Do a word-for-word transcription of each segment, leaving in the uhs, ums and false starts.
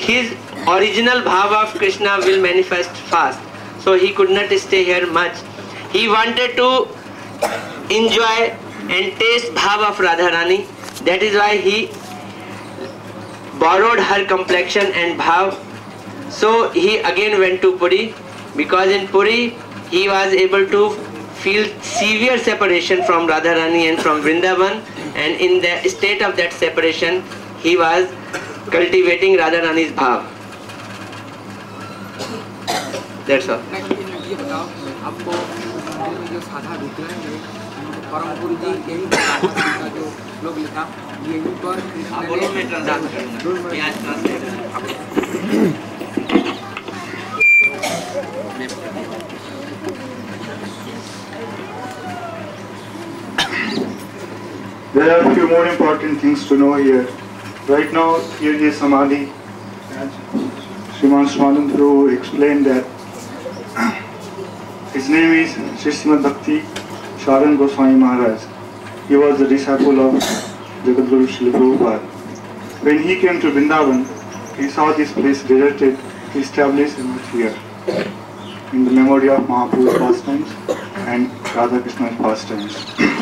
his original bhava of Krishna will manifest fast. So he could not stay here much. He wanted to enjoy and taste bhava of Radharani. That is why he borrowed her complexion and bhav. So he again went to Puri, because in Puri he was able to feel severe separation from Radharani and from Vrindavan, and in the state of that separation he was cultivating Radharani's bhav. That's all. ये बताओ आपको जो साधा विग्रह है परम गुरु जी यही का जो श्लोक लिखा यही पर बोलो मैं ट्रांसलेट करूंगा ये आज There are a few more important things to know here. Right now, here is Samadhi. Sriman Swanand Prabhu explained that his name is Sri Srimad Bhakti Sharan Goswami Maharaj. He was the disciple of Jagadguru Srila Prabhupada. When he came to Vrindavan, he saw this place deserted. He established him here in the memory of Mahaprabhu's pastimes and Radha Krishna's pastimes.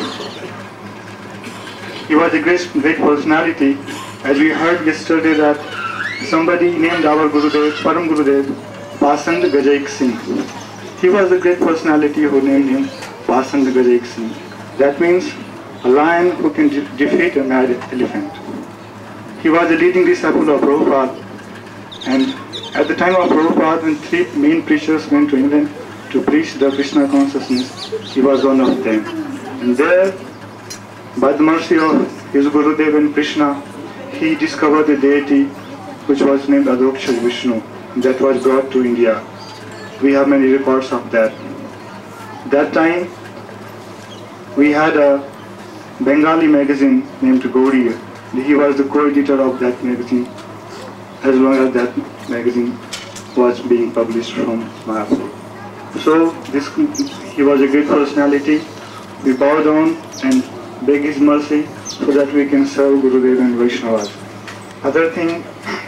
He was a great, great personality. As we heard yesterday that somebody named our Gurudev, Param Gurudev, Pasand Gajaik Singh. He was a great personality who named him Pasand Gajaik Singh. That means a lion who can de defeat a mad elephant. He was a leading disciple of Prabhupada, and at the time of Prabhupada, when three main preachers went to England to preach the Krishna consciousness, he was one of them. And there, by the mercy of his Gurudev and Krishna, he discovered a deity which was named Adokshar Vishnu, that was brought to India. We have many records of that. That time, we had a Bengali magazine named Gauri. He was the co-editor of that magazine, as long as that magazine was being published from Mahaprabhu. So, this, he was a great personality. We bow down and beg his mercy so that we can serve Gurudev and Vaishnavas. Other thing,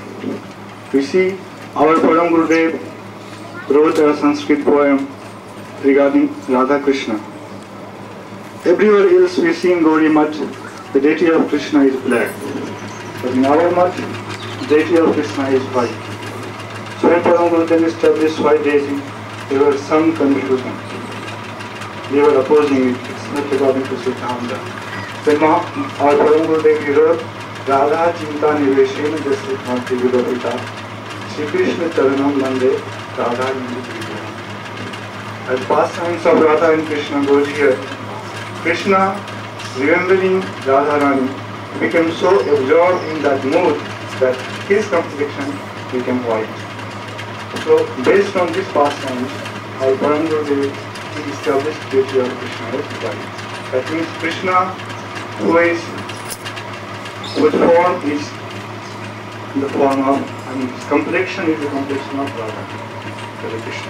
we see our Param Gurudev wrote a Sanskrit poem regarding Radha Krishna. Everywhere else we see in Gauri Math, the deity of Krishna is black. But in our Math, the deity of Krishna is white. So when Param Gurudev established white deity, there was some confusion. They were opposing it. It's not according to Siddhanta. Then our Param Gurudev wrote, Radha Chinta Niveshena Jasya Bhakti Vidapita Shri Krishna Charanam Lande Radha Niveshena. As pastimes of Radha and Krishna goes here, Krishna, remembering Radharani, became so absorbed in that mood that his complexion became white. So, based on this pastime, our Param Gurudev established the deity of Krishna as white. That means Krishna, who is whose form is the form of, I mean, his complexion is the complexion of Radha. Hare Krishna.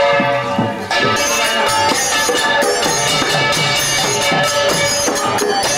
Thank you.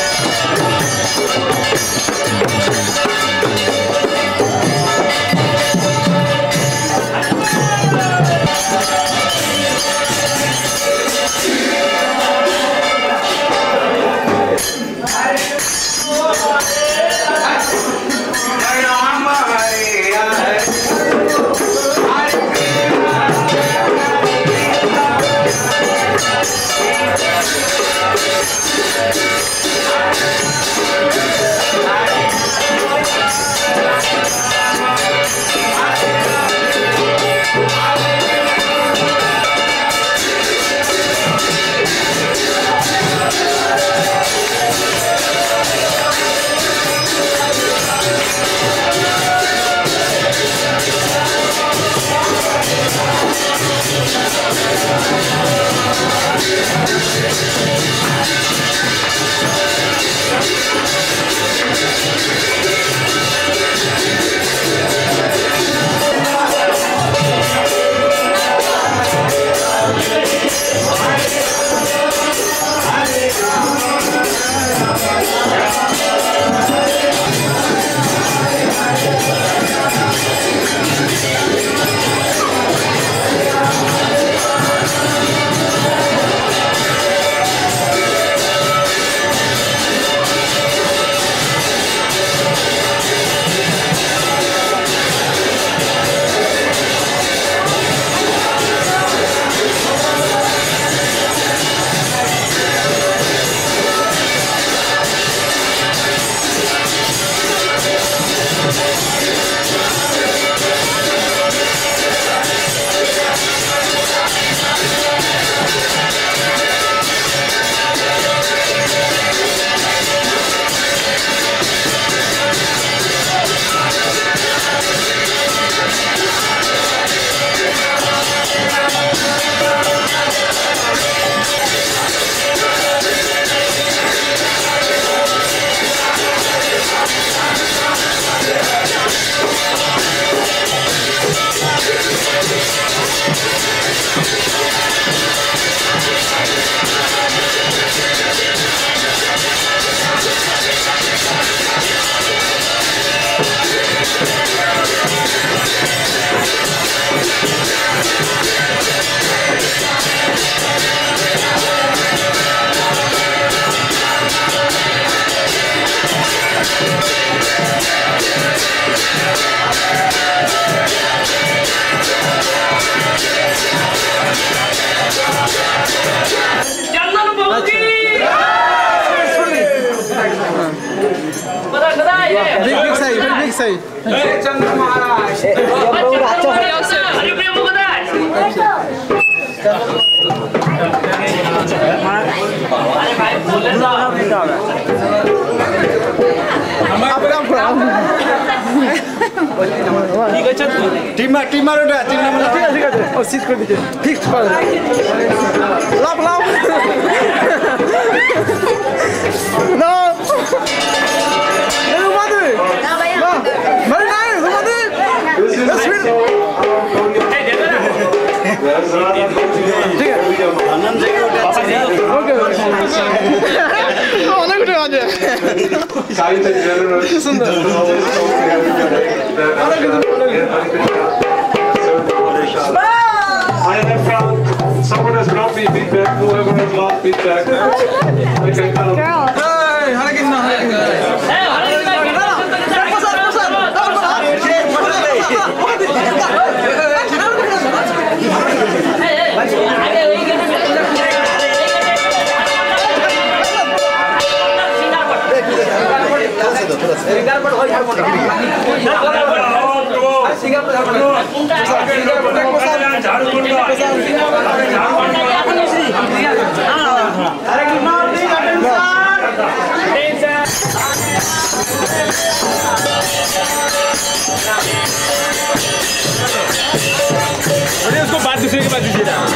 Big side, very big side. Chandra Maharaj team team मारो team number ठीक है ठीक है और seat कर दीजिए fix कर लाभ लाभ नो ये मत ना मर नहीं मत बस फिर ठीक है आनंद जी ओके অনেক গুলো আছে সাইতে জেনারেল কি সুন্দর অনেক I have found someone has brought me feedback. Whoever has lost feedback, I can tell. Hey, harakin na, harakin na. Hey, harakin na. Pasar, pasar. Hey, अरे उसको बात दूसरे के पास दीजिए ना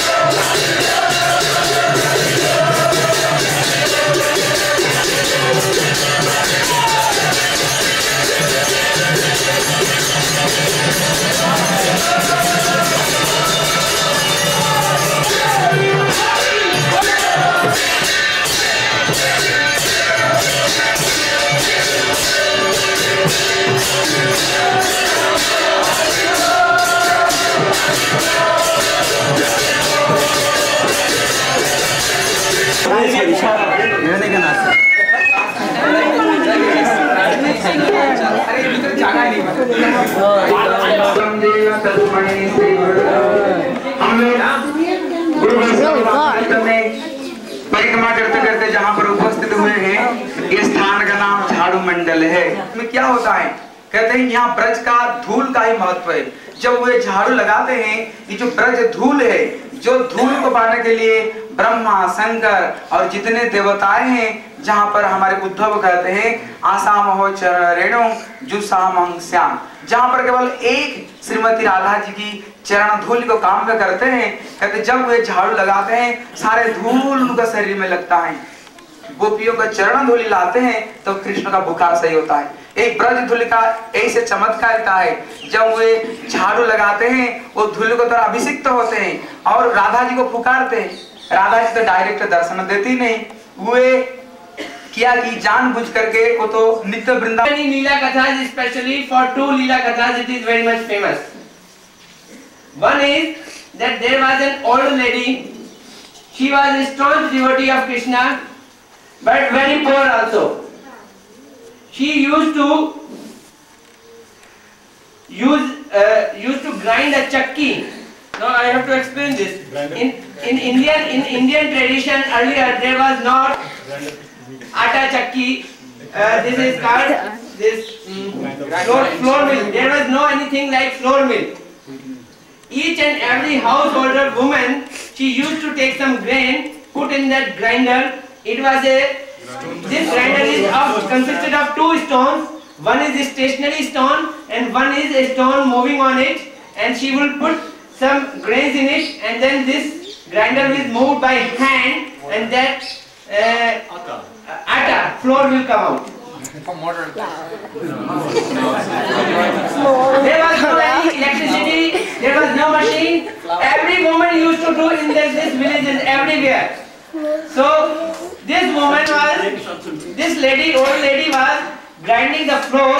परिक्रमा करते करते जहाँ पर उपस्थित हुए हैं, इस स्थान का नाम झाड़ू मंडल है। इसमें क्या होता है? कहते हैं यहाँ ब्रज का धूल का ही महत्व है। जब वे झाड़ू लगाते हैं, ये जो ब्रज धूल है, जो धूल को पाने के लिए ब्रह्मा, शंकर और जितने देवताएं हैं, जहाँ पर हमारे उद्धव कहते हैं आसाम हो चरणों जुसामं श्याम, जहाँ पर केवल एक श्रीमती राधा जी की चरण धूल को काम में करते हैं। कहते जब वे झाड़ू लगाते हैं, सारे धूल उनका शरीर में लगता है। गोपियों का चरण धूलि लाते हैं तो कृष्ण का बुखार सही होता है। एक ब्रज धूल का ऐसे चमत्कार का है, जब वे झाड़ू लगाते हैं वो धूल को तरह अभिषिक्त होते हैं और राधा जी को पुकारते हैं। राधा जी तो डायरेक्ट दर्शन देती नहीं, वे क्या की जानबूझ करके वो तो नित्य वृंदावन। लीला kathas, especially for two Leela kathas, it is very much famous. One is that there was an old lady. She was a staunch devotee of Krishna, but very poor also. She used to use uh, used to grind a chakki. Now I have to explain this. In in Indian in Indian tradition earlier there was not atta chakki. Uh, this is called this um, floor, floor mill. There was no anything like floor mill. Each and every householder woman, she used to take some grain, put in that grinder. It was a this grinder is of, consisted of two stones. One is a stationary stone and one is a stone moving on it. And she will put some grains in it, and then this grinder is moved by hand, and that uh, atta flour will come out. There was no any electricity, there was no machine. Every woman used to do in this, this villages everywhere. So this woman was, this lady, old lady was grinding the flour,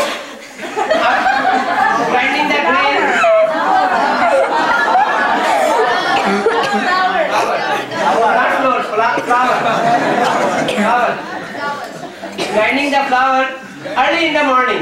grinding the grain. Flour, flour, flour, flour. Grinding the flour early in the morning.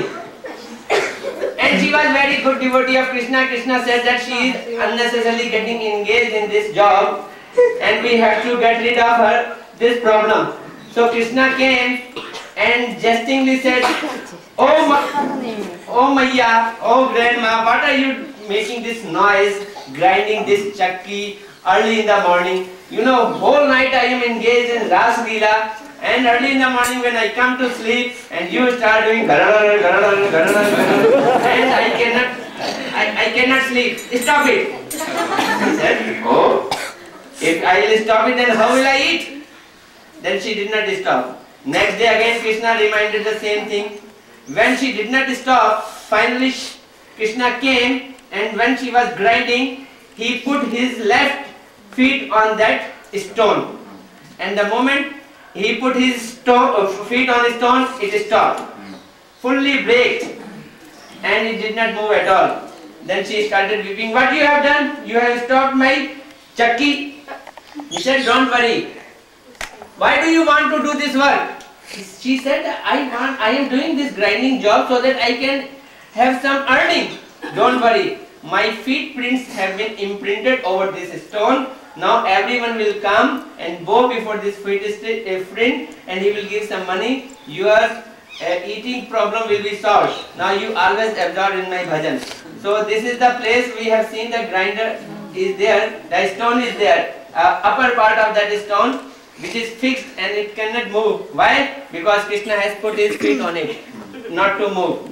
And she was very good devotee of Krishna. Krishna said that she is unnecessarily getting engaged in this job and we have to get rid of her this problem. So Krishna came and jestingly said, Oh, Ma oh Maya, oh grandma, what are you making this noise, grinding this chakki early in the morning? You know, whole night I am engaged in Ras Leela, and early in the morning when I come to sleep and you start doing garara, garara, garara, garara, and I cannot, I, I cannot sleep. Stop it. He said, oh, if I will stop it, then how will I eat? Then she did not stop. Next day again Krishna reminded the same thing. When she did not stop, finally Krishna came, and when she was grinding, he put his left feet on that stone. And the moment he put his stone, uh, feet on the stone, it stopped. Fully braked. And it did not move at all. Then she started weeping. What you have done? You have stopped my chakki. He said, don't worry. Why do you want to do this work? She said, I want, I am doing this grinding job so that I can have some earning. Don't worry. My feet prints have been imprinted over this stone. Now everyone will come and bow before this print and he will give some money. Your uh, eating problem will be solved. Now you always absorb in my bhajan. So this is the place we have seen the grinder is there. The stone is there. Uh, upper part of that stone which is fixed and it cannot move. Why? Because Krishna has put his feet on it, not to move.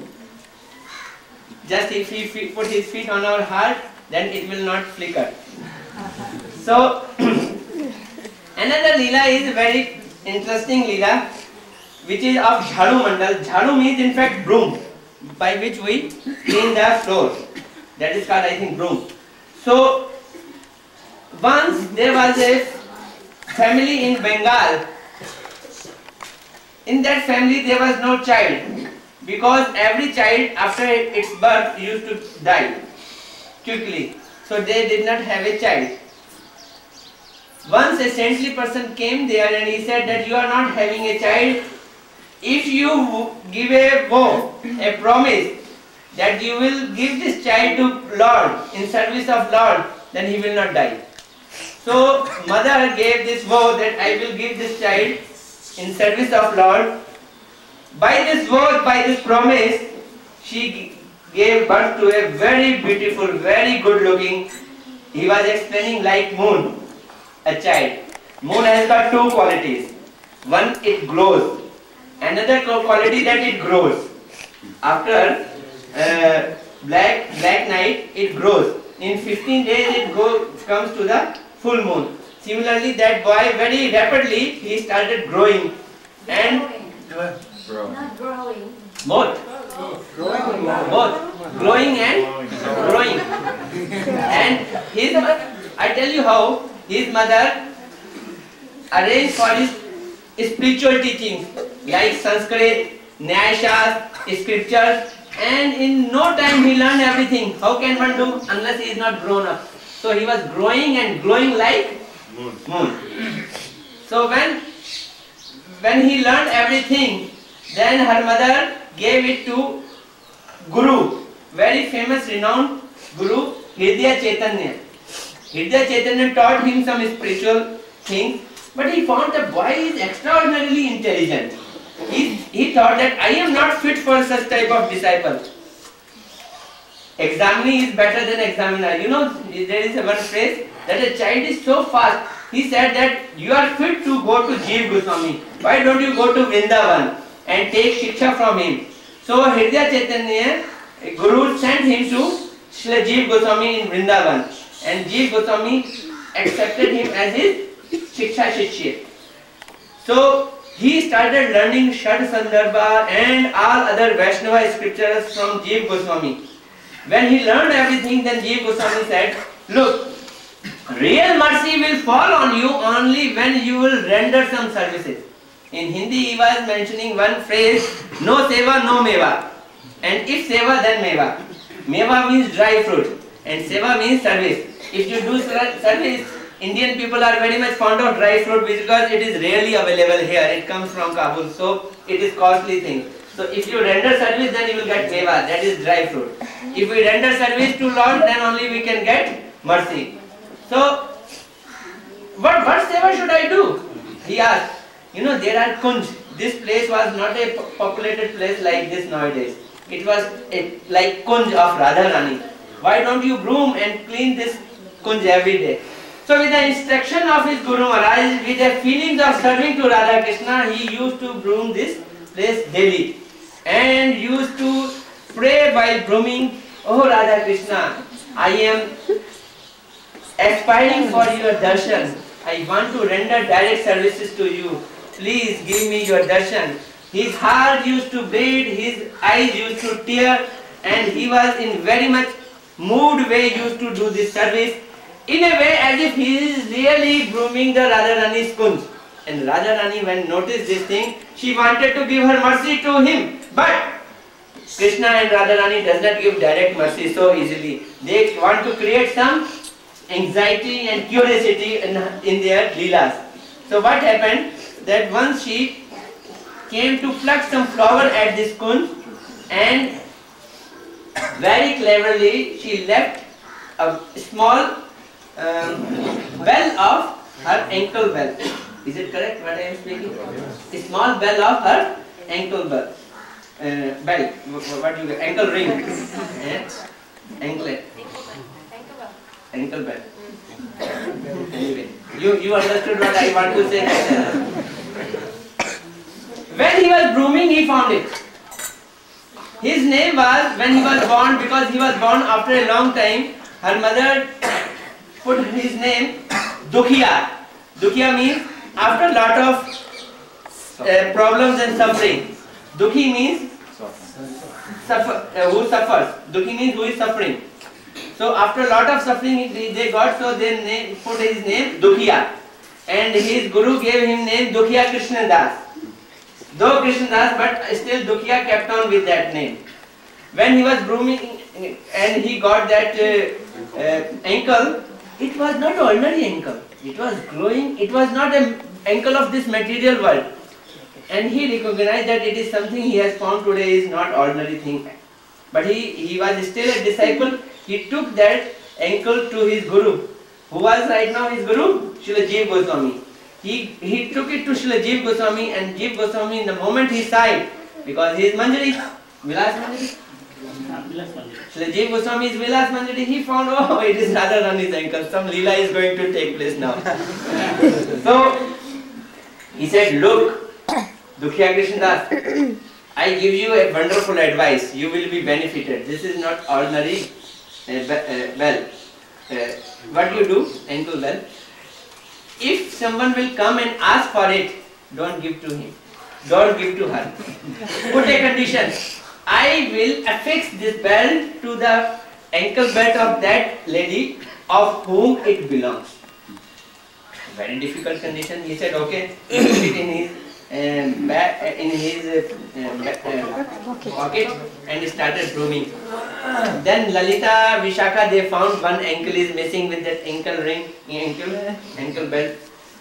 Just if he put his feet on our heart, then it will not flicker. So another Leela is very interesting Leela, which is of Jhadu Mandal. Jhadu means in fact broom, by which we clean the floor. That is called, I think, broom. So once there was a family in Bengal. In that family there was no child, because every child after its birth used to die quickly. So they did not have a child. Once a saintly person came there and he said that you are not having a child. If you give a vow, a promise that you will give this child to Lord in service of Lord, then he will not die. So mother gave this vow that I will give this child in service of Lord. By this vow, by this promise, she gave birth to a very beautiful, very good looking, he was explaining like moon, a child. Moon has got two qualities. One, it glows. Another quality, that it grows. After uh, black black night, it grows. In fifteen days, it go, comes to the full moon. Similarly, that boy very rapidly he started growing and Not growing. both, both growing and growing. And his, I tell you how his mother arranged for his spiritual teachings like Sanskrit, Nyaya, scriptures, and in no time he learned everything. How can one do unless he is not grown up? So he was growing and glowing like moon. moon. So when when he learned everything, then her mother gave it to Guru, very famous, renowned Guru Hridaya Chaitanya. Hridaya Chaitanya taught him some spiritual things, but he found the boy is extraordinarily intelligent. He, he thought that I am not fit for such type of disciple. Examinee is better than examiner. You know, there is a one phrase that a child is so fast. He said that you are fit to go to Jeev Goswami. Why don't you go to Vrindavan and take shiksha from him? So Hridaya Chaitanya, Guru sent him to Srila Jeev Goswami in Vrindavan, and Jeev Goswami accepted him as his shiksha shishya. So he started learning Shad Sandarbha and all other Vaishnava scriptures from Jeev Goswami. When he learned everything, then Jeev Goswami said, look, real mercy will fall on you only when you will render some services. In Hindi he was mentioning one phrase, no seva, no meva. And if seva, then meva. Meva means dry fruit and seva means service. If you do service, Indian people are very much fond of dry fruit because it is rarely available here. It comes from Kabul, so it is costly thing. So if you render service, then you will get meva, that is dry fruit. If we render service to Lord, then only we can get mercy. So, what, what seva should I do? He asked. You know, there are kunj. This place was not a populated place like this nowadays. It was a, like kunj of Radharani. Why don't you broom and clean this kunj every day? So with the instruction of his Guru Maharaj, with the feelings of serving to Radha Krishna, he used to broom this place daily. And used to pray while brooming, oh Radha Krishna, I am aspiring for your darshan. I want to render direct services to you. Please give me your darshan. His heart used to bleed, his eyes used to tear, and he was in very much moved way used to do this service. In a way as if he is really brooming the Radharani's kunj. And Radharani, when noticed this thing, she wanted to give her mercy to him. But Krishna and Radharani does not give direct mercy so easily. They want to create some anxiety and curiosity in, in their leelas. So what happened? That once she came to pluck some flower at this kunj, and very cleverly she left a small um, bell of her ankle bell. Is it correct what I am speaking? A small bell of her ankle bell. Uh, bell, what do you get? Ankle ring. eh? Anklet. Ankle bell. Anyway, you, you understood what I want to say. When he was brooming, he found it. His name was, when he was born, because he was born after a long time, her mother put his name Dukhiya. Dukhiya means after lot of uh, problems and suffering. Dukhi means suffer, uh, who suffers. Dukhi means who is suffering. So after lot of suffering they got, so they name, put his name Dukhiya. And his guru gave him name Dukhiya Krishna Das. Though Krishna Das, but still Dukhiya kept on with that name. When he was grooming and he got that uh, uh, ankle, it was not ordinary ankle. It was glowing. It was not an ankle of this material world. And he recognized that it is something he has found today is not ordinary thing. But he, he was still a disciple. He took that ankle to his guru. Who was right now his guru? Srila Jiva Goswami. He, he took it to Srila Jiva Goswami, and Jiva Goswami, in the moment he sighed, because he is Manjari, Vilas Manjari. Srila Jiva Goswami is Vilas Manjari. He found, oh, it is Radharani's ankle. Some Leela is going to take place now. So he said, look, Dukhiya Krishna Das, I give you a wonderful advice. You will be benefited. This is not ordinary uh, uh, well. Uh, what do you do? Ankle well. If someone will come and ask for it, don't give to him. Don't give to her. Put a condition. I will affix this belt to the ankle belt of that lady of whom it belongs. Very difficult condition. He said, okay. He put it in his um, back, uh, in his uh, back, uh, pocket and started grooming. Then Lalita, Vishaka, they found one ankle is missing with that ankle ring, ankle, ankle belt.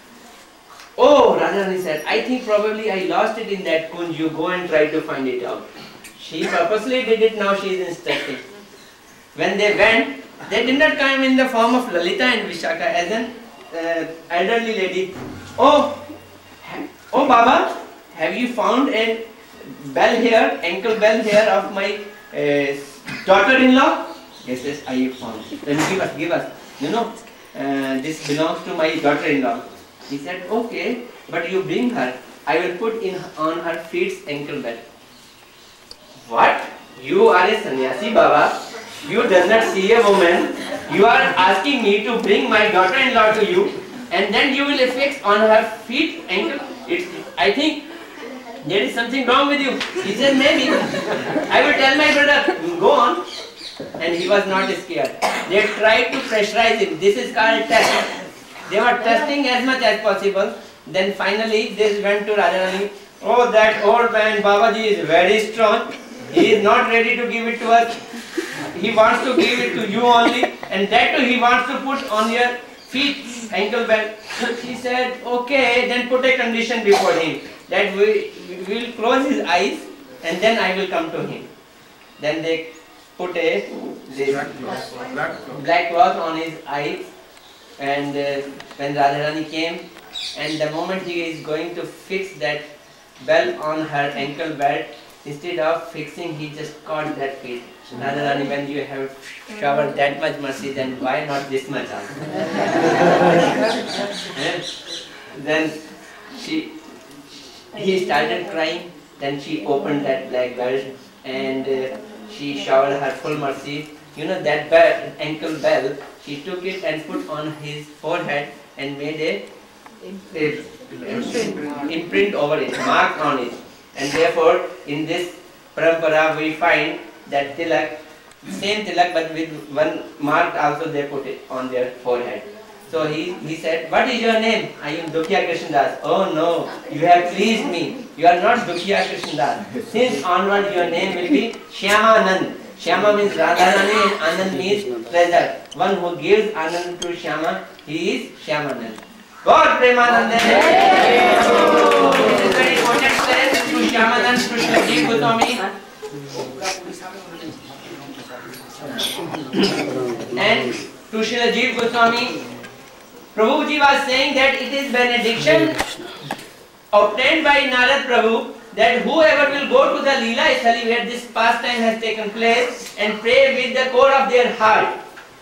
Oh, Radharani said, I think probably I lost it in that kunj. You go and try to find it out. She purposely did it. Now she is instructing. When they went, they did not come in the form of Lalita and Vishaka as an uh, elderly lady. Oh, oh Baba, have you found a bell here, ankle bell here of my uh, daughter-in-law? Yes, yes, I have found. Then give us, give us. You know, uh, this belongs to my daughter-in-law. He said, okay, but you bring her. I will put in on her feet's ankle bell. What? You are a sannyasi, Baba. You does not see a woman. You are asking me to bring my daughter-in-law to you, and then you will affix on her feet ankle. It's, I think there is something wrong with you. He said, maybe. I will tell my brother. Go on. And he was not scared. They tried to pressurize him. This is called test. They were testing as much as possible. Then finally they went to Radharani. Oh, that old man Babaji is very strong. He is not ready to give it to us. He wants to give it to you only. And that too he wants to put on your feet ankle belt. He said, okay, then put a condition before him. That we, we will close his eyes and then I will come to him. Then they put a black cloth on his eyes, and uh, when Radharani came, and the moment he is going to fix that belt on her ankle belt, instead of fixing, he just caught that feet. Radharani, when you have showered that much mercy, then why not this much also? Then she, he started crying. Then she opened that black belt and uh, she showered her full mercy. You know that belt, ankle belt, she took it and put on his forehead and made a, a, a imprint over it, mark on it. And therefore, in this parampara, we find that tilak, same tilak but with one mark also they put it on their forehead. So he, he said, what is your name? I am Dukhiya Krishna Das. Oh no, you have pleased me. You are not Dukhiya Krishna Das. Since onward your name will be Shyama. Shyama means Radharani and Anand means pleasure. One who gives Anand to Shyama, he is Shyamanand. God Premanande. This is very important place to Shyamanand, to Srila Jiva Goswami. And to Srila Jiva Goswami, Prabhuji was saying that it is benediction obtained by Narad Prabhu that whoever will go to the Leela Sthali where this pastime has taken place and pray with the core of their heart,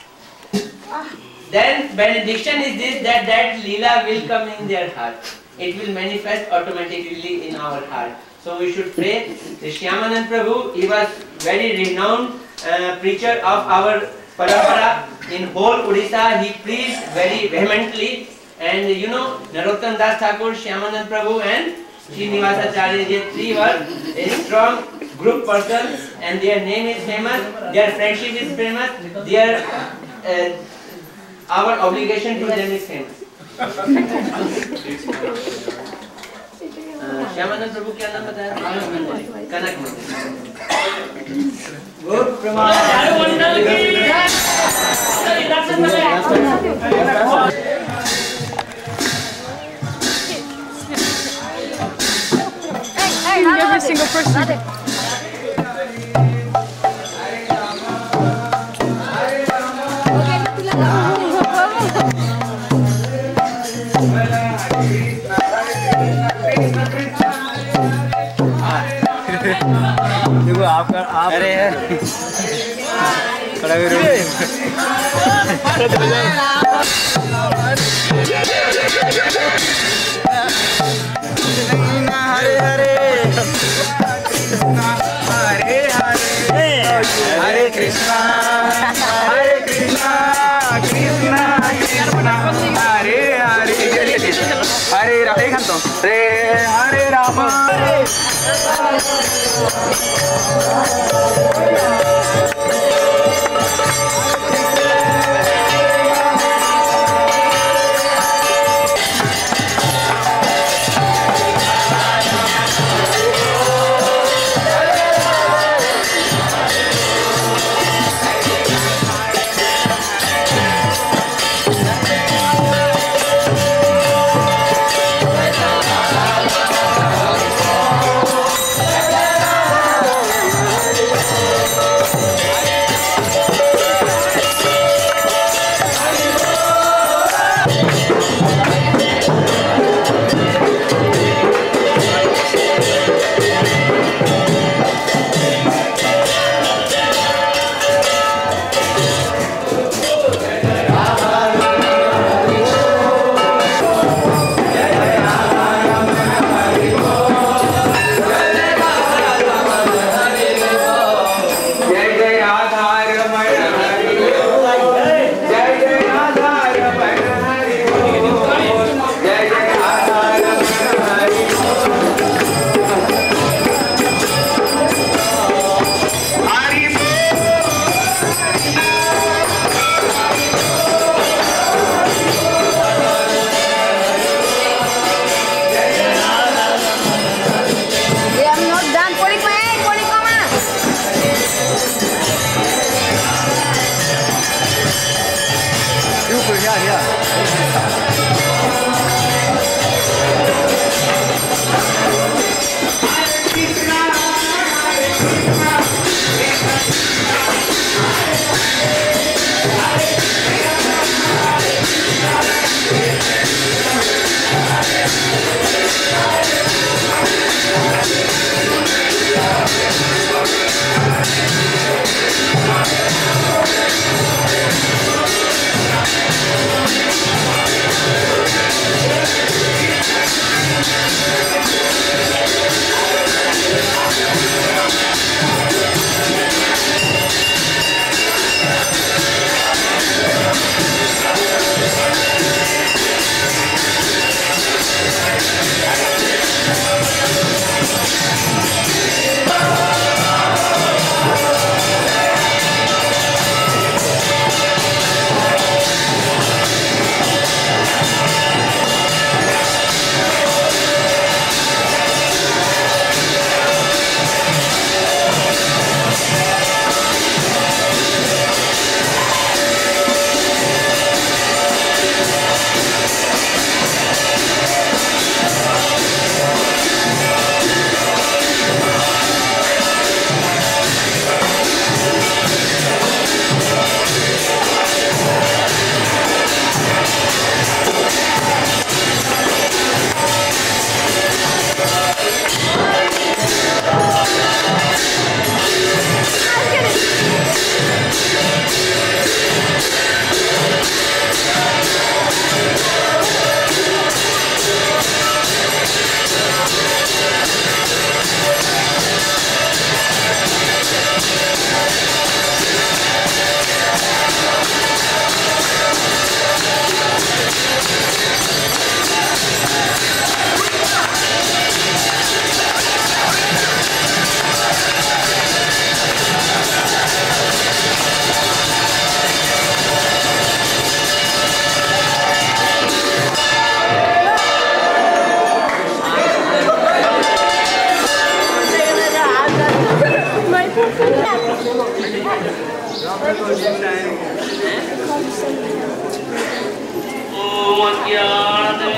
then benediction is this, that that Leela will come in their heart. It will manifest automatically in our heart. So we should pray. The Shyamanand Prabhu, he was very renowned uh, preacher of our parampara. In whole Odisha, he preached very vehemently And you know, Narottam Das Thakur, Shyamanand Prabhu and Srinivasacharya, they three were a strong group person and their name is famous, their friendship is famous, their uh, our obligation to them is famous. Shyamanand प्रभु क्या नाम बताया? कनक मंदिर। गुरु प्रमाण Every single person. देखो आपका आप अरे खड़ा करो हरे हरे हरे हरे हरे कृष्णा हरे कृष्णा कृष्णा कृष्णा हरे हरे हरे राधे खंतो रे हरे राम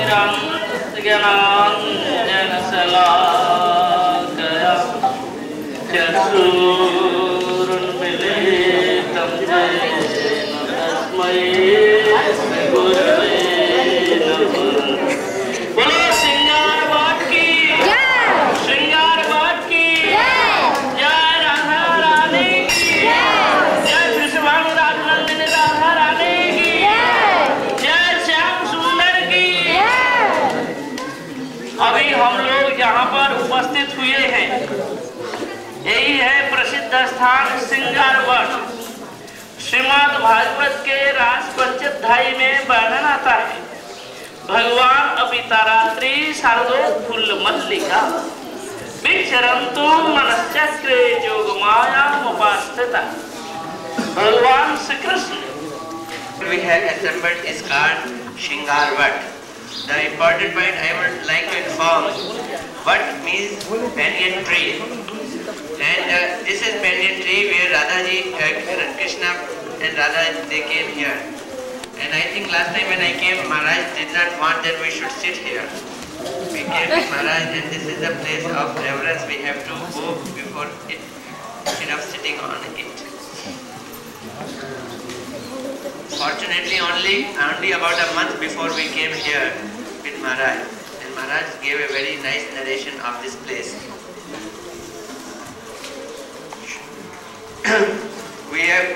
ज्ञानाञ्जनशलाकया चक्षुरुन्मीलितं येन तस्मै श्रीगुरवे नमः। बोलो श्रृंगार बाट की श्रृंगार बाट की जय राधा रानी की जय कृष्ण राजनंदिनी राधा रानी की जय श्याम सुंदर की। अभी हम लोग यहाँ पर उपस्थित हुए हैं, यही है प्रसिद्ध स्थान श्रृंगार वट। श्रीमद् भागवत के रास पंचध्यायी में वर्णन आता है, भगवान अपितारात्रि शारदोत्फुल्ल मल्लिका विचरन्तु मनश्चक्रे जोगमायामुपास्थिता। भगवान Shri Krishna We have assembled is called Shringar Vat. The important point I would like to inform, Vat means banyan tree, and uh, this is banyan tree where Radhaji, uh, Krishna and Radha they came here. And I think last time when I came, Maharaj did not want that we should sit here. We came with Maharaj, and this is the place of reverence. We have to go before it instead of sitting on it. Fortunately, only only about a month before we came here with Maharaj, and Maharaj gave a very nice narration of this place. We have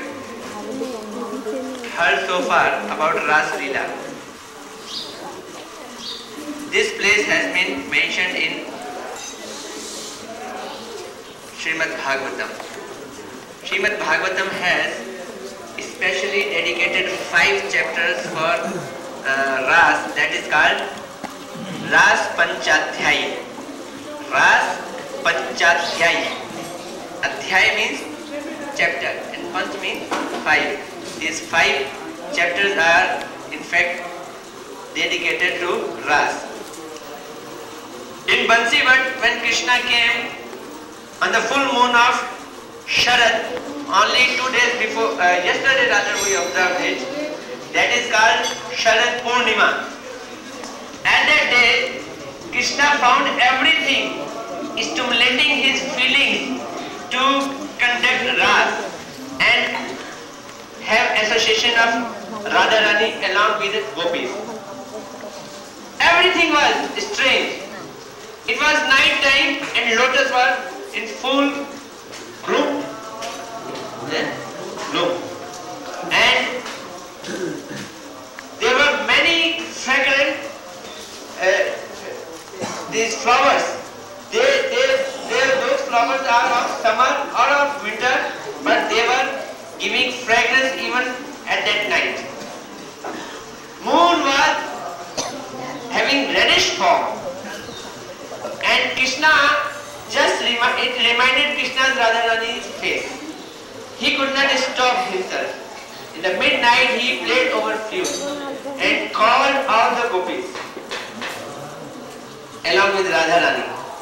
heard so far about Ras Leela. This place has been mentioned in Srimad Bhagavatam. Srimad Bhagavatam has especially dedicated five chapters for uh, Ras, that is called Ras Panchadhyayi. Ras Panchadhyayi. Adhyay means chapter and Panch means five. These five chapters are in fact dedicated to Ras. In Bansi Vat, when Krishna came on the full moon of Sharad, only two days before, uh, yesterday rather we observed it, that is called Sharad Purnima. At that day, Krishna found everything stimulating his feelings to conduct Ras and have association of Radharani along with gopis. Everything was strange. It was night time and lotus was in full bloom. bloom. And there were many fragrant uh, these flowers. They, they, they, those flowers are of summer or of winter, but they were giving fragrance even at that night. Moon was having reddish form, and Krishna just remi it reminded Krishna's Radharani's face. He could not stop himself. In the midnight, he played over flute and called all the gopis along with Radharani.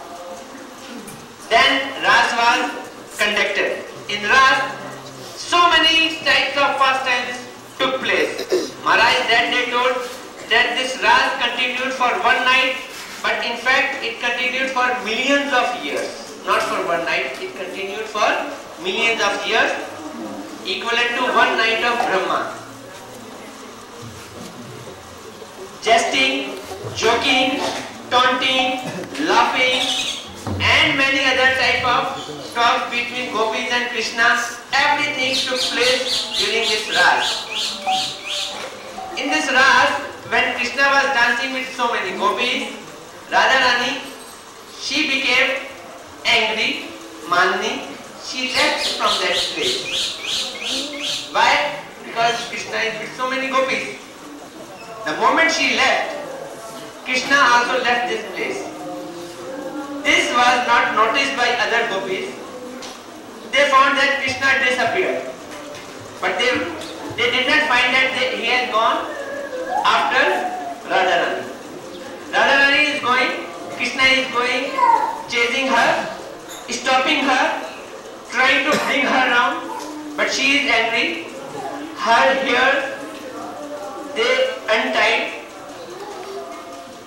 Then Ras was conducted. In Ras, so many types of pastimes took place. Maharaj that day told that this Ras continued for one night, but in fact it continued for millions of years. Not for one night, it continued for millions of years, equivalent to one night of Brahma. Jesting, joking, taunting, laughing, and many other type of talks between gopis and Krishna, everything took place during this Ras. In this Ras, when Krishna was dancing with so many gopis, Radharani, she became angry, Manni, she left from that place. Why? Because Krishna is with so many gopis. The moment she left, Krishna also left this place. This was not noticed by other gopis. They found that Krishna disappeared. But they, they did not find that they, he had gone after Radharani. Radharani is going, Krishna is going, chasing her, stopping her, trying to bring her around, but she is angry. Her hair, they untied,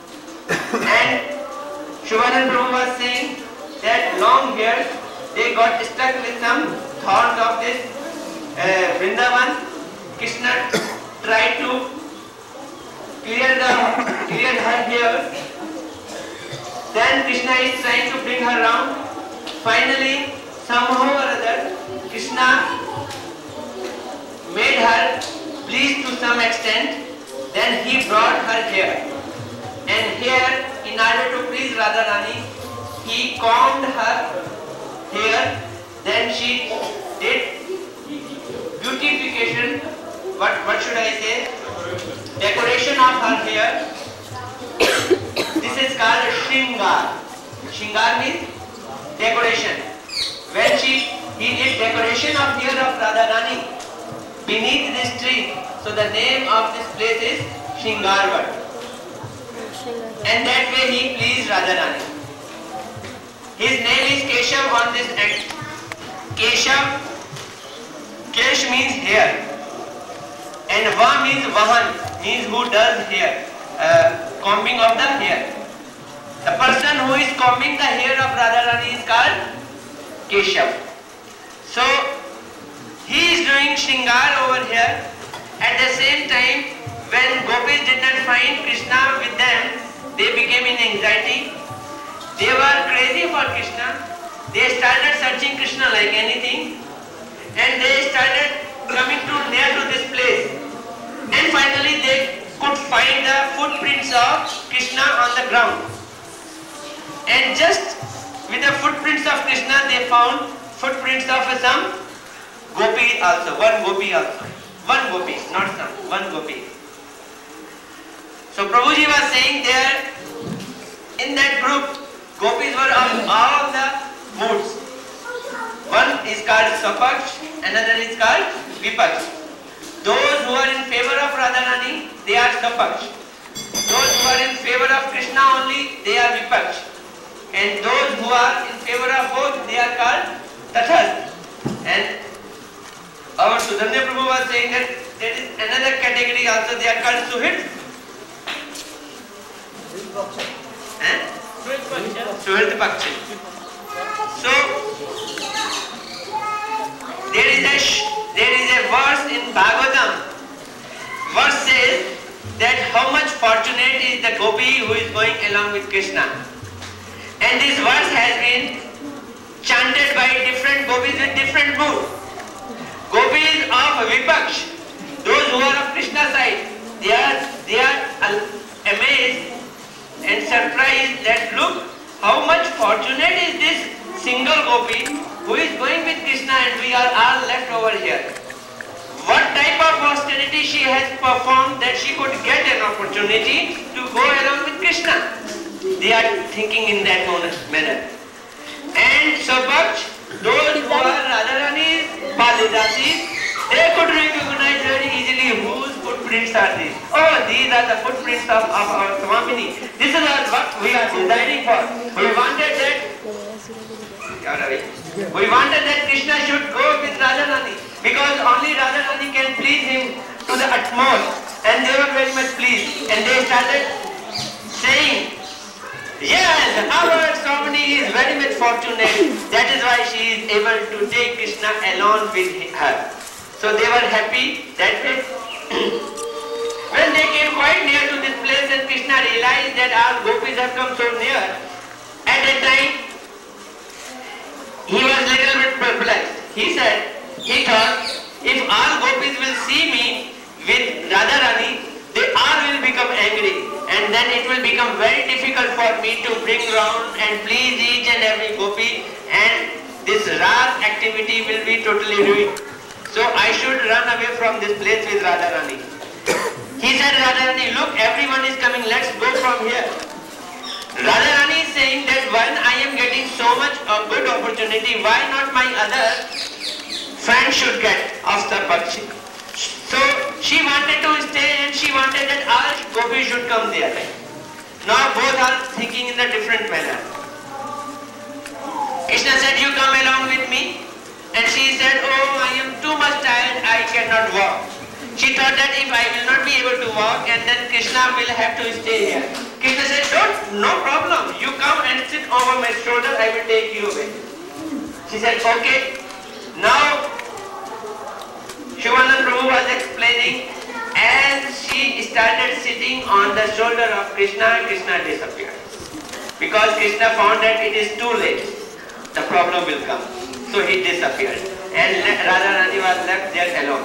Shubhanan Prabhu was saying that long hairs, they got stuck with some thorns of this uh, Vrindavan. Krishna tried to clear the clear her hair. Then Krishna is trying to bring her round. Finally, somehow or other, Krishna made her pleased to some extent. Then he brought her hair. And here, in order to please Radharani, he combed her hair. Then she did beautification. What what should I say? Decoration of her hair. This is called Shringar. Shringar means decoration. When she he did decoration of hair of Radharani beneath this tree. So the name of this place is Shringarvat. And that way he pleased Radharani. His name is Keshav on this end. Keshav, Kesh means hair. And Va means Vahan, means who does hair, uh, combing of the hair. The person who is combing the hair of Radharani is called Keshav. So he is doing Shringar over here. At the same time, when gopis did not find Krishna with them, they became in anxiety. They were crazy for Krishna. They started searching Krishna like anything. And they started coming to near to this place. And finally they could find the footprints of Krishna on the ground. And just with the footprints of Krishna, they found footprints of some gopi also, one gopi also. One gopi, not some, one gopi. So Prabhuji was saying there, in that group, gopis were of all the moods. One is called Sapaksh, another is called Vipaksh. Those who are in favor of Radharani, they are Sapaksh. Those who are in favor of Krishna only, they are Vipaksh. And those who are in favor of both, they are called Tathast. And our Sudhanya Prabhu was saying that there is another category also, they are called Suhit. Eh? Suhit Pakshi. So, there is a there is a verse in Bhagavatam. Verse says that how much fortunate is the gopi who is going along with Krishna. And this verse has been chanted by different gopis with different moods. Gopis of Vipaksh, those who are of Krishna side, they are they are amazed and surprised that look how much fortunate is this single gopi who is going with Krishna and we are all left over here. What type of austerity she has performed that she could get an opportunity to go along with Krishna. They are thinking in that manner. And Sapaksh, those who are Radharani's Palidasis, they could recognize very easily whose footprints are these. Oh, these are the footprints of, of our Swamini. This is what we are designing for. We wanted that we wanted that Krishna should go with Radharani because only Radharani can please him to the utmost. And they were very much pleased. And they started saying, yes, our Swamini is very much fortunate. That is why she is able to take Krishna along with her. So they were happy that way. When they came quite near to this place and Krishna realized that all gopis have come so near, at that time he was little bit perplexed. He said, he thought, if all gopis will see me with Radharani, they all will become angry. And then it will become very difficult for me to bring round and please each and every gopi, and this ras activity will be totally ruined. So I should run away from this place with Radharani. He said, Radharani, look, everyone is coming, let's go from here. Radharani is saying that when I am getting so much a good opportunity, why not my other friend should get of Sapakshi? So she wanted to stay and she wanted that all gopis should come there. Now both are thinking in a different manner. Krishna said, you come along with me. And she said, oh, I am too much tired, I cannot walk. She thought that if I will not be able to walk, and then Krishna will have to stay here. Krishna said, don't, no problem. You come and over my shoulder, I will take you away. She said, okay. Now, Shivananda Prabhu was explaining, as she started sitting on the shoulder of Krishna, Krishna disappeared. Because Krishna found that it is too late, the problem will come. So he disappeared. And Radharani was left there alone.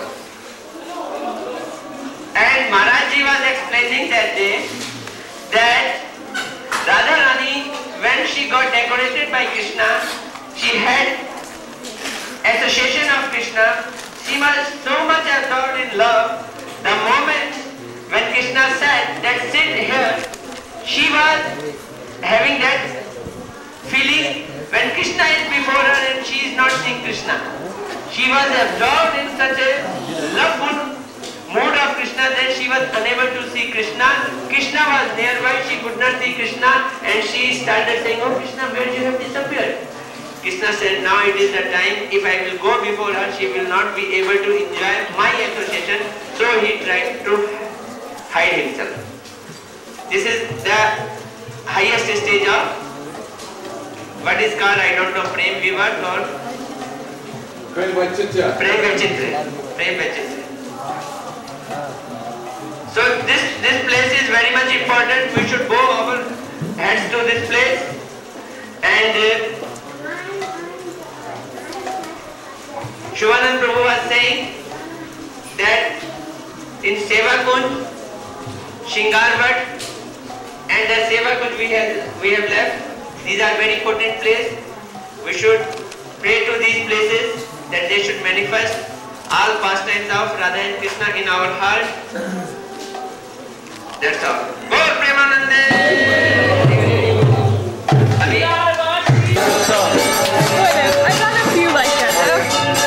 And Maharaj Ji was explaining that day that Radharani, when she got decorated by Krishna, she had association of Krishna. She was so much absorbed in love. The moment when Krishna said that sit here, she was having that feeling when Krishna is before her and she is not seeing Krishna. She was absorbed in such a loveful mood of Krishna that she was unable to see Krishna. Krishna was nearby, she could not see Krishna, and she started saying, oh Krishna, where you have disappeared? Krishna said, now it is the time, if I will go before her, she will not be able to enjoy my association. So he tried to hide himself. This is the highest stage of what is called, I don't know, Prem Vivat or Prem Vaichitra. Prem Vaichitra. Prem Vaichitra. So this, this place is very much important. We should bow our heads to this place. And uh, Shivananda Prabhu was saying that in Sevakund, Shingarvat, and the Sevakund we have, we have left, these are very potent places. We should pray to these places that they should manifest all pastimes of Radha and Krishna in our heart. That's all. Gaur Premanande! I got a few like that though.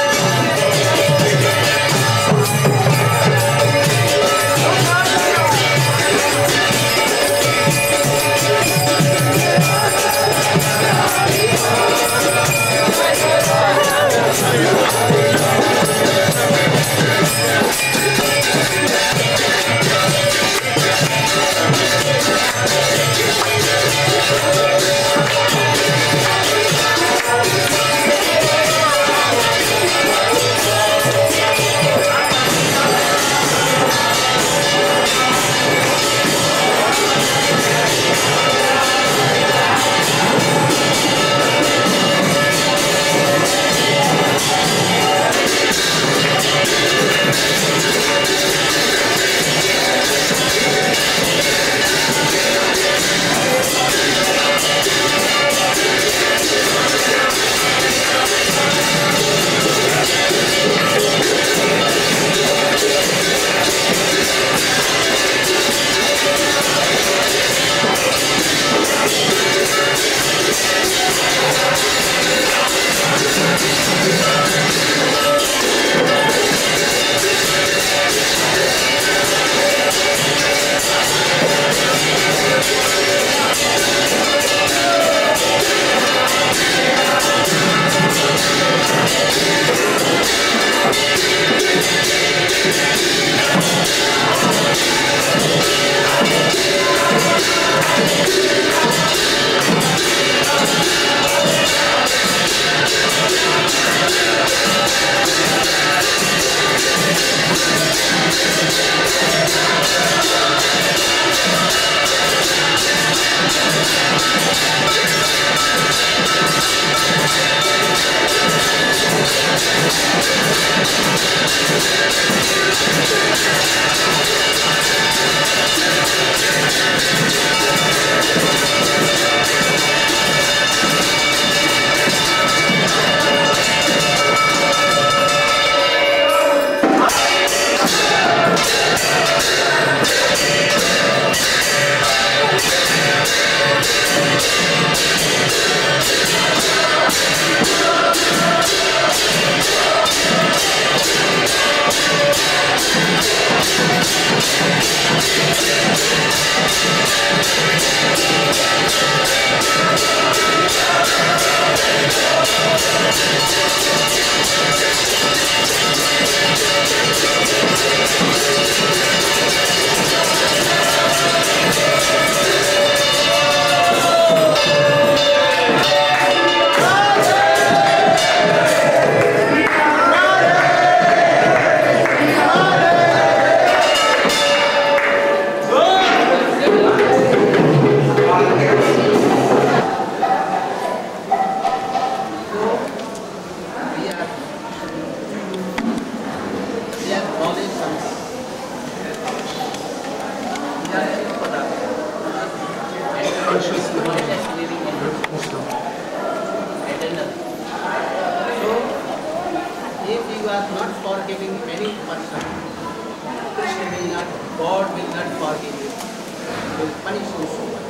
consciously living in Muslim. Eternal. So, if you are not forgiving any person, Krishna will not, God will not forgive you. He will punish you so much.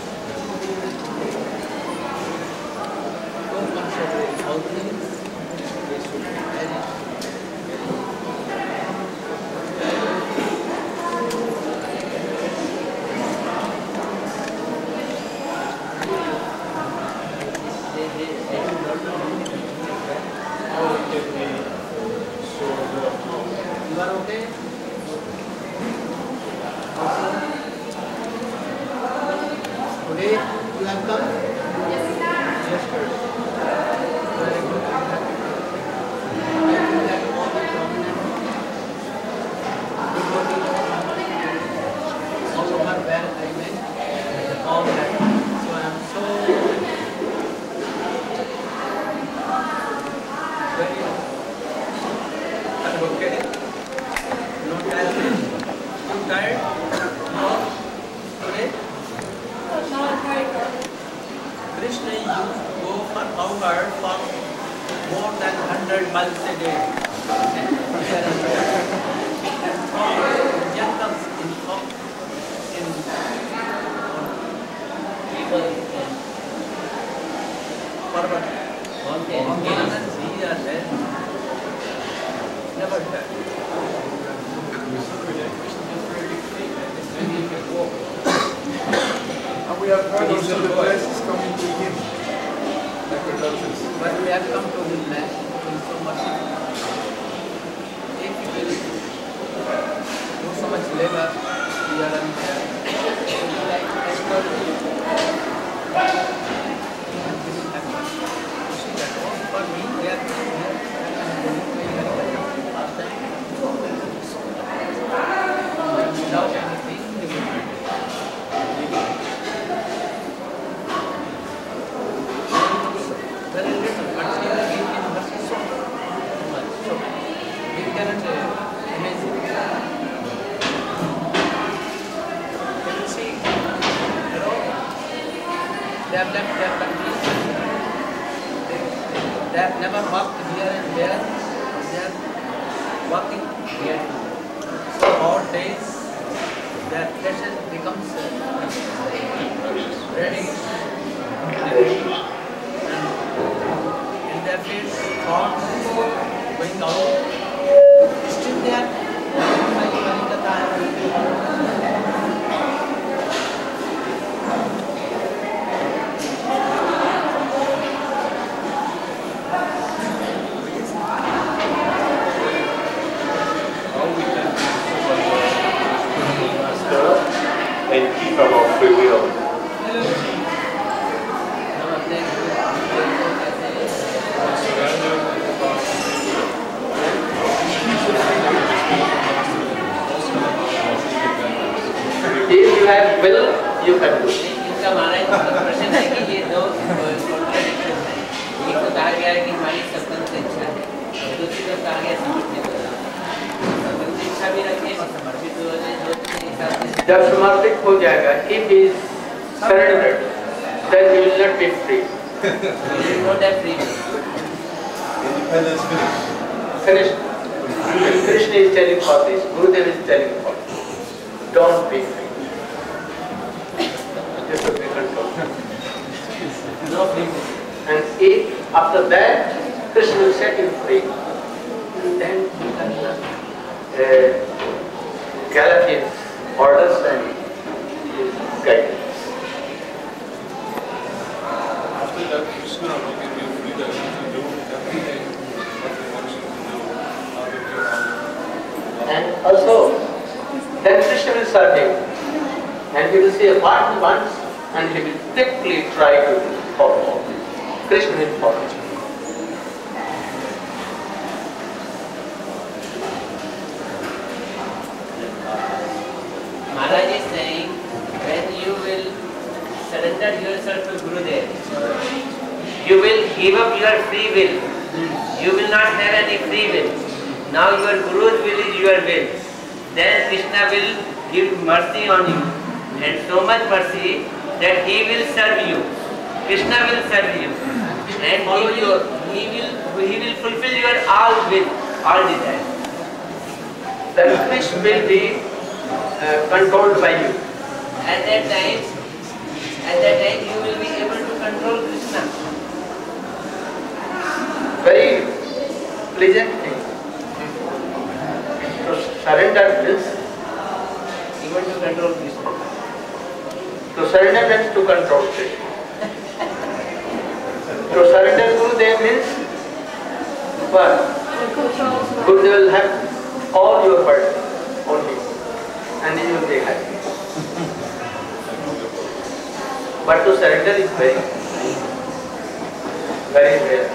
Don't consider all things. They should be very You are okay? Today you have come? Yes, sir. Yes, sir. Very good. I think that all the prominent all over where I went, all that. So I am so very okay. Not tired? You tired? No? Today? No, I'm tired. Krishna used to go for hour for more than one hundred miles a day. Jungles in in people in Parvat. Mountains, he are there. Never tired. And we have heard also the blessings coming to him. Like the churches. But we have come to him now in so much. If we will do so much labor, we are unfair. Like Esther, for me, they are without anything, they will very little, but still we can mercy so much. So we cannot uh, imagine. Can you see? You know, they have left their countries. They, they have never walked here and there. They are walking here. So our days, their passion becomes uh, ready. In their face, thoughts going out. Still they are running the time. And keep our free will. If you have will, you can do. इनका हमारा प्रश्न है कि ये दो contradiction है। एक तो कहा गया है कि हमारी स्वतंत्र इच्छा है, दूसरी तो कहा गया समर्पित होना। स्वतंत्र इच्छा भी रखें और समर्पित हो जाए जो अपने हिसाब से। जब समर्पित हो जाएगा, if he is surrendered, then he will not be free. He will not have free will. Independence finished. Finished. Krishna is telling for this. Gurudev is telling for this. Don't be free. This will be controlled. No free will. And if after that Krishna will set him free, then he can uh, gallop his orders and his guidance. After that, Krishna will give you freedom to do everything what he wants you to do. And also, then Krishna will serve him. And he will say what he wants, and he will strictly try to follow. Krishna will follow. Maharaj is saying, when you will surrender yourself to Gurudev, you will give up your free will. You will not have any free will. Now your Guru's will is your will. Then Krishna will give mercy on you. And so much mercy that he will serve you. Krishna will serve you, and he will, he will, he will fulfill your all will, all desires. The wish will be uh, controlled by you. At that time, at that time you will be able to control Krishna. Very pleasant thing. To surrender means Even to control Krishna. to surrender means to control Krishna. To surrender Gurudev means what? Gurudev will have all your burden on him, and he will be happy. But to surrender is very, very rare.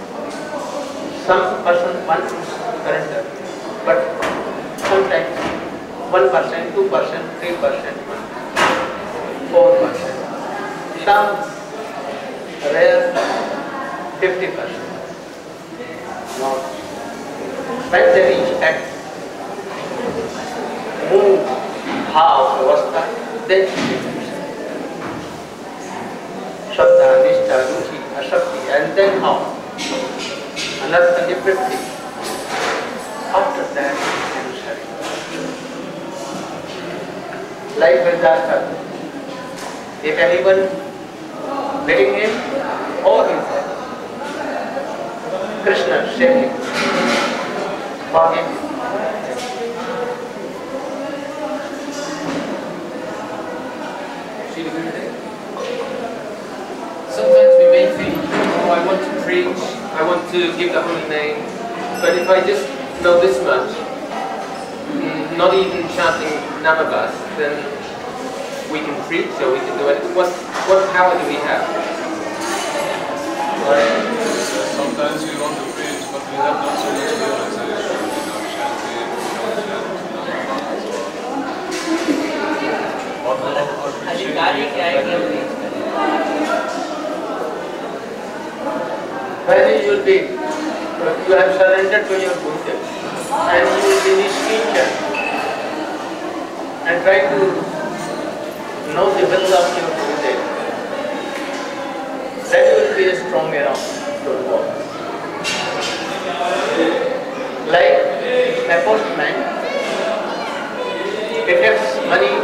Some person want to surrender, but sometimes one percent, two percent, three percent, four percent. Some rare fifty percent. Not. When they reach at move, how, avastha, then Shraddha, Nishtha, Ruchi, Asakti, and then how? Another different thing. After that, you surrender. Like Vedanta, if anyone beating him or his head, Krishna save him, forgive him. Sometimes we may think, oh, I want to preach, I want to give the holy name, but if I just know this much, mm, not even chanting Namabas, then we can preach or we can do it. What, what power do we have? Sometimes we want to preach, but we have not so much realization. We know chanting, we know chanting. When you will be, you have surrendered to your Gurudev, and you will be nischincha and try to know the will of your Gurudev, then you will be strong enough to walk. Like a postman, he takes money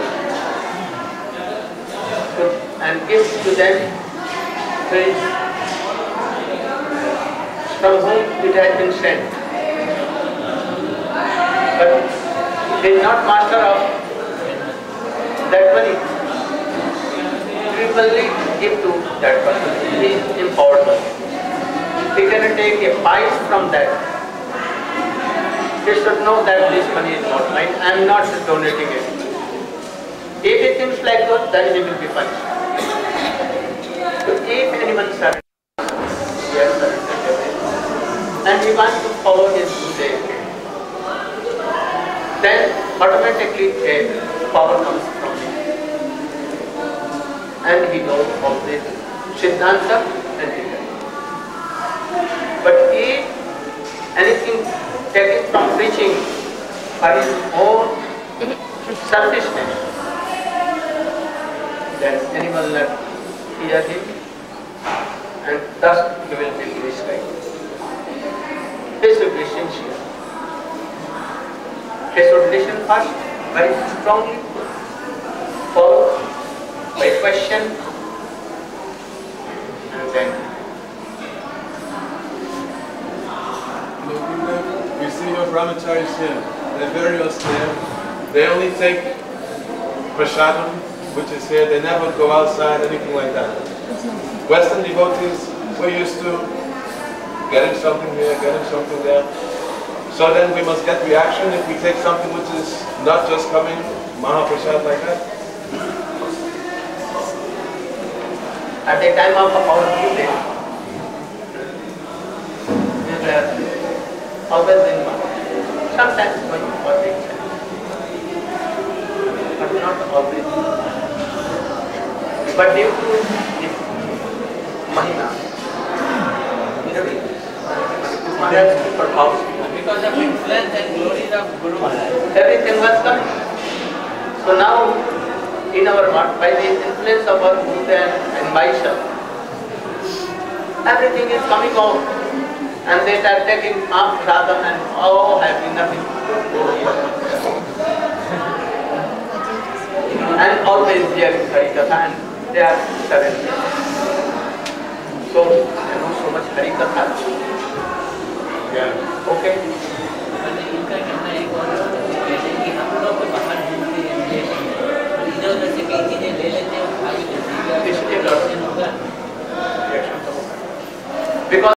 to, and gives to them friends from whom it has been sent. But he is not master of that money. Triply give to that person. He is empowered. He cannot take a pice from that. He should know that this money is not mine. I am not donating it. If he thinks like that, then he will be punished. So if anyone surrenders, he has surrendered everything, and he wants to follow his Gurudev, then automatically a power comes from him. And he knows all this Siddhanta and Hidden. But if anything taken from preaching for his own selfishness, then anyone will hear him, and thus he will be misguided. He should be sincere. He should listen first very strongly, followed by question, and then. We see your brahmacharis here. They're very austere. They only take prasadam, which is here. They never go outside, anything like that. Western devotees, we're used to getting something here, getting something there. So then we must get reaction if we take something which is not just coming Mahaprasad like that. At the time of our Gurudev, we were always in mind. Sometimes going for things, but not always. But due to this Mahina, because of influence and glories of Guru Maharaj, everything was coming. So now, in our heart by the influence of our Guru and, and myself. Everything is coming out, and they are taking up sadhana and oh, having nothing to here. And always hearing Harikatha, and they are surrendering. So, you know, so much Harikatha. Yeah. Okay. इनका कहना एक और कहते हैं कि हम लोग बाहर घूमते हैं देश में, इधर उधर से कई चीजें ले लेते हैं, आगे चलते हैं, इसलिए होगा। because